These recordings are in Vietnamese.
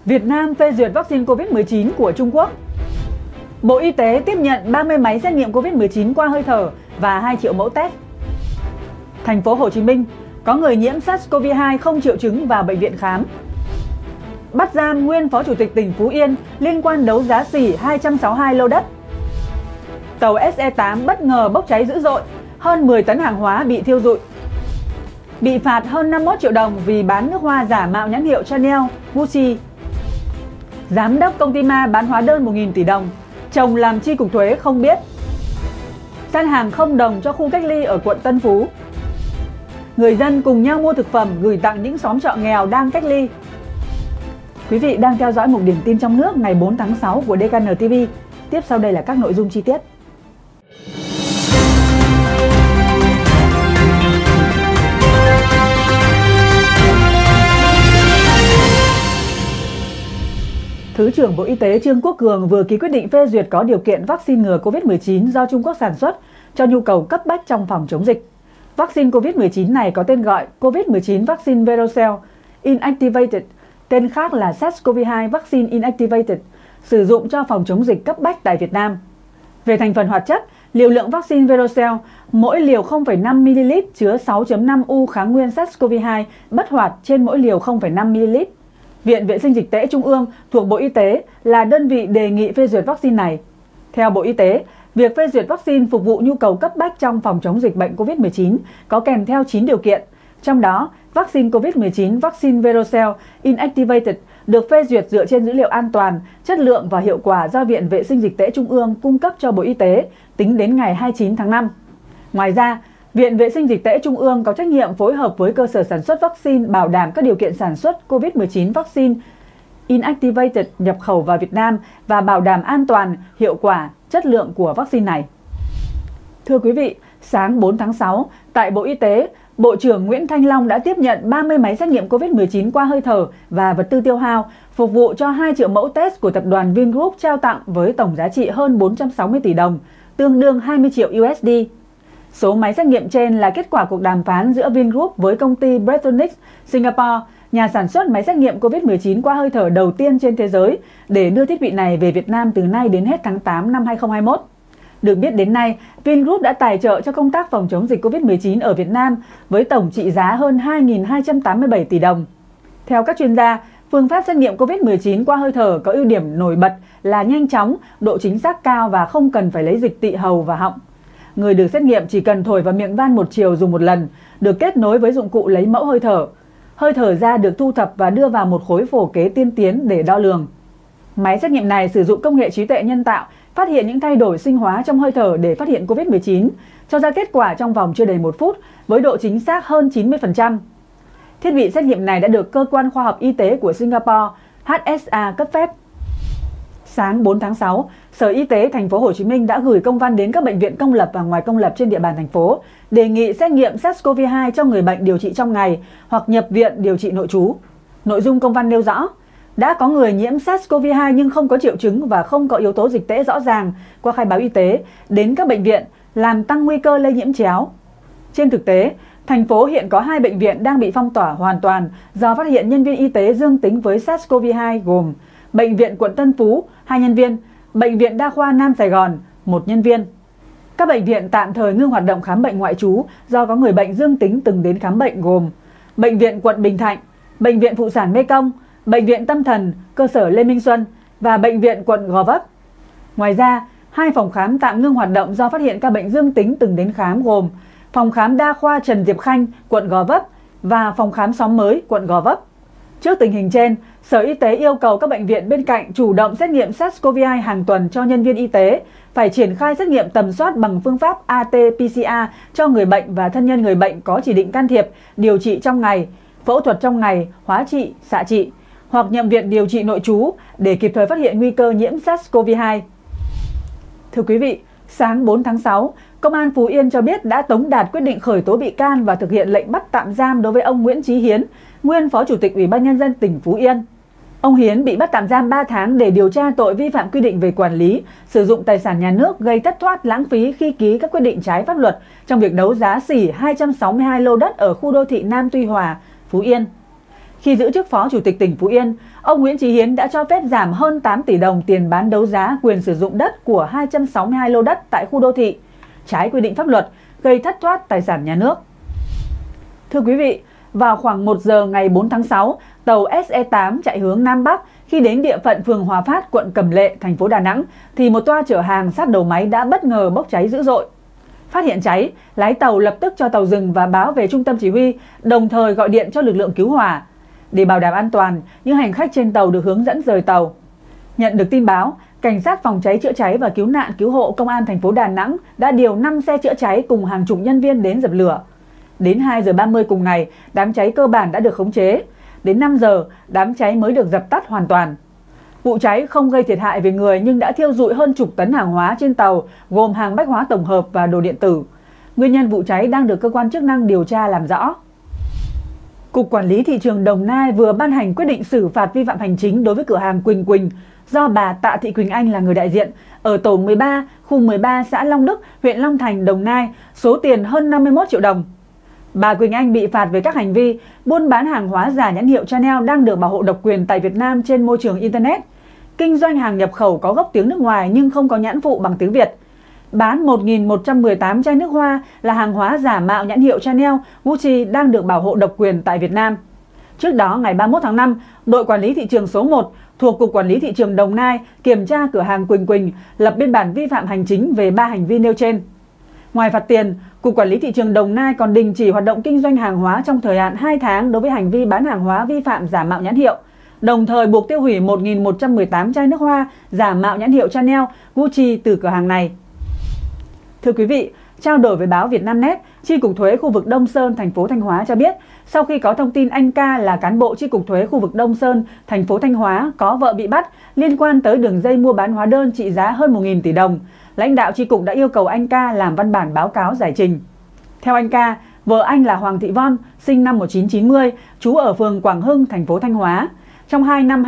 Việt Nam phê duyệt vaccine COVID-19 của Trung Quốc. Bộ Y tế tiếp nhận 30 máy xét nghiệm COVID-19 qua hơi thở và 2 triệu mẫu test. Thành phố Hồ Chí Minh có người nhiễm SARS-CoV-2 không triệu chứng vào bệnh viện khám. Bắt giam nguyên Phó Chủ tịch tỉnh Phú Yên liên quan đấu giá xỉ 262 lô đất. Tàu SE8 bất ngờ bốc cháy dữ dội, hơn 10 tấn hàng hóa bị thiêu rụi. Bị phạt hơn 51 triệu đồng vì bán nước hoa giả mạo nhãn hiệu Chanel, Gucci. Giám đốc công ty ma bán hóa đơn 1.000 tỷ đồng, chồng làm chi cục thuế không biết. Gian hàng không đồng cho khu cách ly ở quận Tân Phú. Người dân cùng nhau mua thực phẩm gửi tặng những xóm trọ nghèo đang cách ly. Quý vị đang theo dõi mục điểm tin trong nước ngày 4 tháng 6 của DKN TV. Tiếp sau đây là các nội dung chi tiết. Thứ trưởng Bộ Y tế Trương Quốc Cường vừa ký quyết định phê duyệt có điều kiện vaccine ngừa COVID-19 do Trung Quốc sản xuất cho nhu cầu cấp bách trong phòng chống dịch. Vaccine COVID-19 này có tên gọi COVID-19 Vaccine Verocell Inactivated, tên khác là SARS-CoV-2 Vaccine Inactivated, sử dụng cho phòng chống dịch cấp bách tại Việt Nam. Về thành phần hoạt chất, liều lượng vaccine Verocell mỗi liều 0,5ml chứa 6.5 U kháng nguyên SARS-CoV-2 bất hoạt trên mỗi liều 0,5ml. Viện Vệ sinh Dịch tễ Trung ương thuộc Bộ Y tế là đơn vị đề nghị phê duyệt vaccine này. Theo Bộ Y tế, việc phê duyệt vaccine phục vụ nhu cầu cấp bách trong phòng chống dịch bệnh COVID-19 có kèm theo 9 điều kiện. Trong đó, vaccine COVID-19 Vaccine Verocell Inactivated được phê duyệt dựa trên dữ liệu an toàn, chất lượng và hiệu quả do Viện Vệ sinh Dịch tễ Trung ương cung cấp cho Bộ Y tế tính đến ngày 29 tháng 5. Ngoài ra, Viện Vệ sinh Dịch tễ Trung ương có trách nhiệm phối hợp với cơ sở sản xuất vaccine bảo đảm các điều kiện sản xuất COVID-19 vaccine Inactivated nhập khẩu vào Việt Nam và bảo đảm an toàn, hiệu quả, chất lượng của vaccine này. Thưa quý vị, sáng 4 tháng 6, tại Bộ Y tế, Bộ trưởng Nguyễn Thanh Long đã tiếp nhận 30 máy xét nghiệm COVID-19 qua hơi thở và vật tư tiêu hao phục vụ cho 2 triệu mẫu test của tập đoàn Vingroup trao tặng với tổng giá trị hơn 460 tỷ đồng, tương đương 20 triệu USD. Số máy xét nghiệm trên là kết quả cuộc đàm phán giữa Vingroup với công ty Breathonics Singapore, nhà sản xuất máy xét nghiệm COVID-19 qua hơi thở đầu tiên trên thế giới, để đưa thiết bị này về Việt Nam từ nay đến hết tháng 8 năm 2021. Được biết đến nay, Vingroup đã tài trợ cho công tác phòng chống dịch COVID-19 ở Việt Nam với tổng trị giá hơn 2.287 tỷ đồng. Theo các chuyên gia, phương pháp xét nghiệm COVID-19 qua hơi thở có ưu điểm nổi bật là nhanh chóng, độ chính xác cao và không cần phải lấy dịch tỵ hầu và họng. Người được xét nghiệm chỉ cần thổi vào miệng van một chiều dùng một lần, được kết nối với dụng cụ lấy mẫu hơi thở. Hơi thở ra được thu thập và đưa vào một khối phổ kế tiên tiến để đo lường. Máy xét nghiệm này sử dụng công nghệ trí tuệ nhân tạo, phát hiện những thay đổi sinh hóa trong hơi thở để phát hiện COVID-19, cho ra kết quả trong vòng chưa đầy 1 phút với độ chính xác hơn 90%. Thiết bị xét nghiệm này đã được Cơ quan Khoa học Y tế của Singapore HSA cấp phép. Sáng 4 tháng 6, Sở Y tế Thành phố Hồ Chí Minh đã gửi công văn đến các bệnh viện công lập và ngoài công lập trên địa bàn thành phố, đề nghị xét nghiệm SARS-CoV-2 cho người bệnh điều trị trong ngày hoặc nhập viện điều trị nội trú. Nội dung công văn nêu rõ, đã có người nhiễm SARS-CoV-2 nhưng không có triệu chứng và không có yếu tố dịch tễ rõ ràng qua khai báo y tế đến các bệnh viện, làm tăng nguy cơ lây nhiễm chéo. Trên thực tế, thành phố hiện có 2 bệnh viện đang bị phong tỏa hoàn toàn do phát hiện nhân viên y tế dương tính với SARS-CoV-2 gồm Bệnh viện quận Tân Phú 2 nhân viên, Bệnh viện Đa khoa Nam Sài Gòn 1 nhân viên. Các bệnh viện tạm thời ngưng hoạt động khám bệnh ngoại trú do có người bệnh dương tính từng đến khám bệnh gồm Bệnh viện quận Bình Thạnh, Bệnh viện Phụ sản Mê Công, Bệnh viện Tâm thần, cơ sở Lê Minh Xuân và Bệnh viện quận Gò Vấp. Ngoài ra, 2 phòng khám tạm ngưng hoạt động do phát hiện ca bệnh dương tính từng đến khám gồm Phòng khám Đa khoa Trần Diệp Khanh, quận Gò Vấp và Phòng khám Xóm Mới, quận Gò Vấp. Trước tình hình trên, Sở Y tế yêu cầu các bệnh viện bên cạnh chủ động xét nghiệm SARS-CoV-2 hàng tuần cho nhân viên y tế, phải triển khai xét nghiệm tầm soát bằng phương pháp RT-PCR cho người bệnh và thân nhân người bệnh có chỉ định can thiệp, điều trị trong ngày, phẫu thuật trong ngày, hóa trị, xạ trị, hoặc nhập viện điều trị nội trú để kịp thời phát hiện nguy cơ nhiễm SARS-CoV-2. Thưa quý vị, sáng 4 tháng 6, Công an Phú Yên cho biết đã tống đạt quyết định khởi tố bị can và thực hiện lệnh bắt tạm giam đối với ông Nguyễn Chí Hiến, nguyên Phó Chủ tịch Ủy ban Nhân dân tỉnh Phú Yên. Ông Hiến bị bắt tạm giam 3 tháng để điều tra tội vi phạm quy định về quản lý, sử dụng tài sản nhà nước gây thất thoát lãng phí khi ký các quyết định trái pháp luật trong việc đấu giá xỉ 262 lô đất ở khu đô thị Nam Tuy Hòa, Phú Yên. Khi giữ chức Phó Chủ tịch tỉnh Phú Yên, ông Nguyễn Chí Hiến đã cho phép giảm hơn 8 tỷ đồng tiền bán đấu giá quyền sử dụng đất của 262 lô đất tại khu đô thị, trái quy định pháp luật, gây thất thoát tài sản nhà nước. Thưa quý vị, vào khoảng 1 giờ ngày 4 tháng 6, tàu SE8 chạy hướng Nam Bắc khi đến địa phận phường Hòa Phát, quận Cẩm Lệ, thành phố Đà Nẵng, thì một toa chở hàng sát đầu máy đã bất ngờ bốc cháy dữ dội. Phát hiện cháy, lái tàu lập tức cho tàu dừng và báo về trung tâm chỉ huy, đồng thời gọi điện cho lực lượng cứu hỏa. Để bảo đảm an toàn, những hành khách trên tàu được hướng dẫn rời tàu. Nhận được tin báo, Cảnh sát phòng cháy chữa cháy và cứu nạn cứu hộ Công an thành phố Đà Nẵng đã điều 5 xe chữa cháy cùng hàng chục nhân viên đến dập lửa. Đến 2 giờ 30 cùng ngày, đám cháy cơ bản đã được khống chế. Đến 5 giờ, đám cháy mới được dập tắt hoàn toàn. Vụ cháy không gây thiệt hại về người nhưng đã thiêu rụi hơn chục tấn hàng hóa trên tàu, gồm hàng bách hóa tổng hợp và đồ điện tử. Nguyên nhân vụ cháy đang được cơ quan chức năng điều tra làm rõ. Cục Quản lý Thị trường Đồng Nai vừa ban hành quyết định xử phạt vi phạm hành chính đối với cửa hàng Quỳnh Quỳnh do bà Tạ Thị Quỳnh Anh là người đại diện ở tổ 13, khu 13 xã Long Đức, huyện Long Thành, Đồng Nai, số tiền hơn 51 triệu đồng. Bà Quỳnh Anh bị phạt về các hành vi buôn bán hàng hóa giả nhãn hiệu Chanel đang được bảo hộ độc quyền tại Việt Nam trên môi trường Internet, kinh doanh hàng nhập khẩu có gốc tiếng nước ngoài nhưng không có nhãn phụ bằng tiếng Việt, bán 1.118 chai nước hoa là hàng hóa giả mạo nhãn hiệu Chanel, Gucci đang được bảo hộ độc quyền tại Việt Nam. Trước đó, ngày 31 tháng 5, đội quản lý thị trường số 1 thuộc Cục Quản lý Thị trường Đồng Nai kiểm tra cửa hàng Quỳnh Quỳnh, lập biên bản vi phạm hành chính về 3 hành vi nêu trên. Ngoài phạt tiền, Cục Quản lý Thị trường Đồng Nai còn đình chỉ hoạt động kinh doanh hàng hóa trong thời hạn 2 tháng đối với hành vi bán hàng hóa vi phạm giả mạo nhãn hiệu, đồng thời buộc tiêu hủy 1.118 chai nước hoa giả mạo nhãn hiệu Chanel, Gucci từ cửa hàng này. Thưa quý vị, trao đổi với báo Vietnamnet, Chi cục thuế khu vực Đông Sơn, thành phố Thanh Hóa cho biết, sau khi có thông tin anh Ca là cán bộ Chi cục thuế khu vực Đông Sơn, thành phố Thanh Hóa có vợ bị bắt liên quan tới đường dây mua bán hóa đơn trị giá hơn 1.000 tỷ đồng, lãnh đạo Chi cục đã yêu cầu anh Ca làm văn bản báo cáo giải trình. Theo anh Ca, vợ anh là Hoàng Thị Von, sinh năm 1990, trú ở phường Quảng Hưng, thành phố Thanh Hóa. Trong 2 năm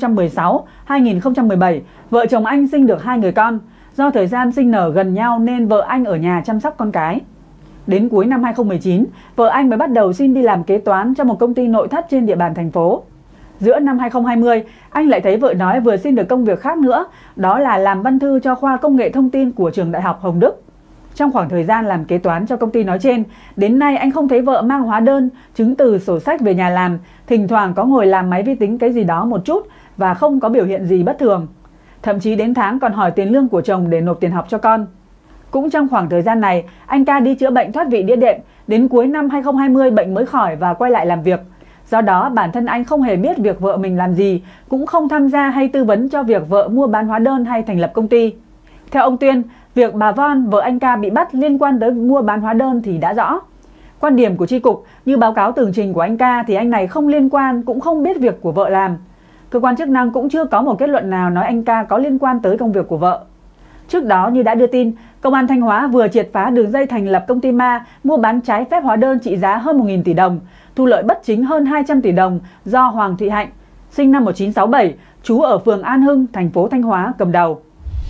2016-2017, vợ chồng anh sinh được 2 người con. Do thời gian sinh nở gần nhau nên vợ anh ở nhà chăm sóc con cái. Đến cuối năm 2019, vợ anh mới bắt đầu xin đi làm kế toán cho một công ty nội thất trên địa bàn thành phố. Giữa năm 2020, anh lại thấy vợ nói vừa xin được công việc khác nữa, đó là làm văn thư cho khoa công nghệ thông tin của trường Đại học Hồng Đức. Trong khoảng thời gian làm kế toán cho công ty nói trên, đến nay anh không thấy vợ mang hóa đơn, chứng từ, sổ sách về nhà làm, thỉnh thoảng có ngồi làm máy vi tính cái gì đó một chút và không có biểu hiện gì bất thường. Thậm chí đến tháng còn hỏi tiền lương của chồng để nộp tiền học cho con. Cũng trong khoảng thời gian này, anh Ca đi chữa bệnh thoát vị đĩa đệm, đến cuối năm 2020 bệnh mới khỏi và quay lại làm việc. Do đó, bản thân anh không hề biết việc vợ mình làm gì, cũng không tham gia hay tư vấn cho việc vợ mua bán hóa đơn hay thành lập công ty. Theo ông Tuyên, việc bà Von, vợ anh Ca bị bắt liên quan tới mua bán hóa đơn thì đã rõ. Quan điểm của chi cục, như báo cáo tường trình của anh Ca thì anh này không liên quan, cũng không biết việc của vợ làm. Cơ quan chức năng cũng chưa có một kết luận nào nói anh Ca có liên quan tới công việc của vợ. Trước đó, như đã đưa tin, Công an Thanh Hóa vừa triệt phá đường dây thành lập công ty ma mua bán trái phép hóa đơn trị giá hơn 1.000 tỷ đồng, thu lợi bất chính hơn 200 tỷ đồng do Hoàng Thị Hạnh, sinh năm 1967, trú ở phường An Hưng, thành phố Thanh Hóa cầm đầu.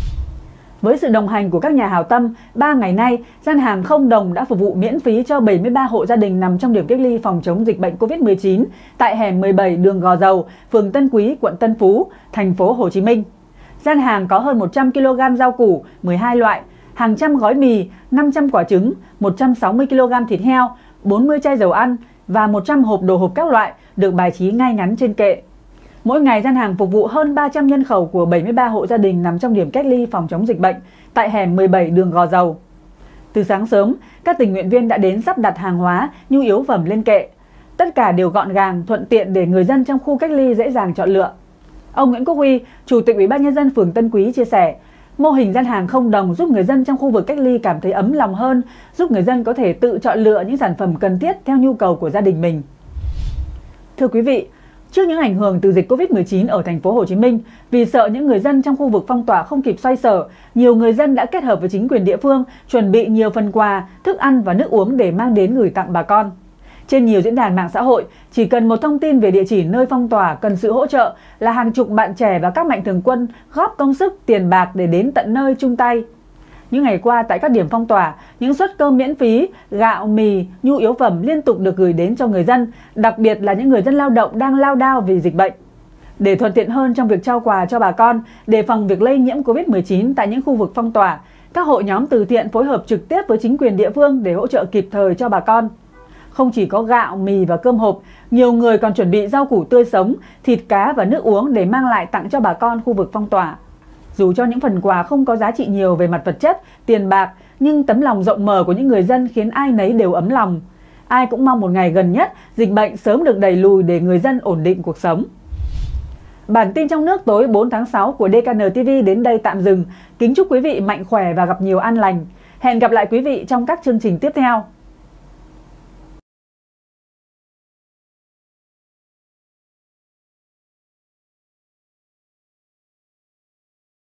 Với sự đồng hành của các nhà hảo tâm, 3 ngày nay, gian hàng không đồng đã phục vụ miễn phí cho 73 hộ gia đình nằm trong điểm cách ly phòng chống dịch bệnh COVID-19 tại hẻm 17 đường Gò Dầu, phường Tân Quý, quận Tân Phú, thành phố Hồ Chí Minh. Gian hàng có hơn 100 kg rau củ, 12 loại, hàng trăm gói mì, 500 quả trứng, 160 kg thịt heo, 40 chai dầu ăn và 100 hộp đồ hộp các loại được bài trí ngay ngắn trên kệ. Mỗi ngày gian hàng phục vụ hơn 300 nhân khẩu của 73 hộ gia đình nằm trong điểm cách ly phòng chống dịch bệnh tại hẻm 17 đường Gò Dầu. Từ sáng sớm, các tình nguyện viên đã đến sắp đặt hàng hóa, nhu yếu phẩm lên kệ. Tất cả đều gọn gàng, thuận tiện để người dân trong khu cách ly dễ dàng chọn lựa. Ông Nguyễn Quốc Huy, Chủ tịch Ủy ban Nhân dân phường Tân Quý chia sẻ, mô hình gian hàng không đồng giúp người dân trong khu vực cách ly cảm thấy ấm lòng hơn, giúp người dân có thể tự chọn lựa những sản phẩm cần thiết theo nhu cầu của gia đình mình. Thưa quý vị, trước những ảnh hưởng từ dịch Covid-19 ở thành phố Hồ Chí Minh, vì sợ những người dân trong khu vực phong tỏa không kịp xoay sở, nhiều người dân đã kết hợp với chính quyền địa phương chuẩn bị nhiều phần quà, thức ăn và nước uống để mang đến gửi tặng bà con. Trên nhiều diễn đàn mạng xã hội, chỉ cần một thông tin về địa chỉ nơi phong tỏa cần sự hỗ trợ là hàng chục bạn trẻ và các mạnh thường quân góp công sức, tiền bạc để đến tận nơi chung tay. Những ngày qua tại các điểm phong tỏa, những suất cơm miễn phí, gạo, mì, nhu yếu phẩm liên tục được gửi đến cho người dân, đặc biệt là những người dân lao động đang lao đao vì dịch bệnh. Để thuận tiện hơn trong việc trao quà cho bà con, đề phòng việc lây nhiễm Covid-19 tại những khu vực phong tỏa, các hội nhóm từ thiện phối hợp trực tiếp với chính quyền địa phương để hỗ trợ kịp thời cho bà con. Không chỉ có gạo, mì và cơm hộp, nhiều người còn chuẩn bị rau củ tươi sống, thịt cá và nước uống để mang lại tặng cho bà con khu vực phong tỏa. Dù cho những phần quà không có giá trị nhiều về mặt vật chất, tiền bạc, nhưng tấm lòng rộng mở của những người dân khiến ai nấy đều ấm lòng. Ai cũng mong một ngày gần nhất, dịch bệnh sớm được đẩy lùi để người dân ổn định cuộc sống. Bản tin trong nước tối 4 tháng 6 của DKN TV đến đây tạm dừng. Kính chúc quý vị mạnh khỏe và gặp nhiều an lành. Hẹn gặp lại quý vị trong các chương trình tiếp theo.